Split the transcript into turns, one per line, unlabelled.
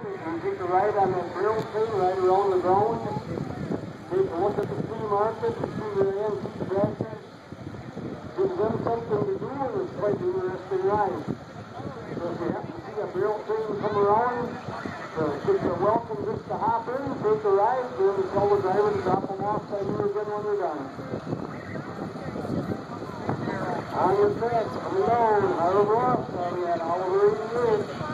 and take a ride on that rail train right around the ground. Take a look at the flea market and see the antique tractors. Gives them something to do, and it's quite an interesting ride. So if you happen to see a rail train come around, it's a welcome just to hop in, take a ride, then tell the driver to drop them off by you again when they're done. On your tracks, coming down, Harbor Bluff, starting at Oliver 88.